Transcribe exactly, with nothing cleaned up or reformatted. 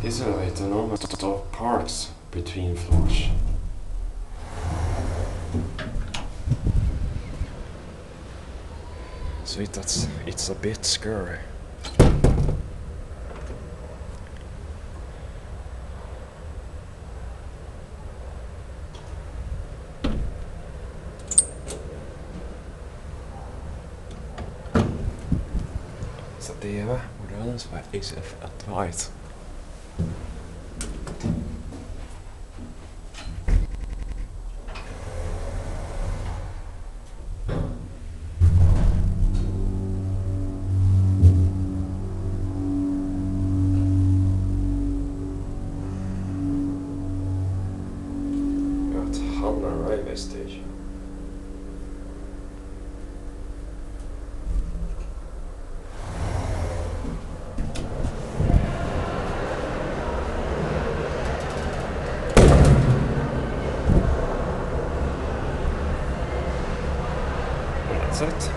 This elevator normally stop parks between floors. So it, that's, it's a bit scary. Så det var Modernens vej X F Advite. At Hamnar railway station. That's it.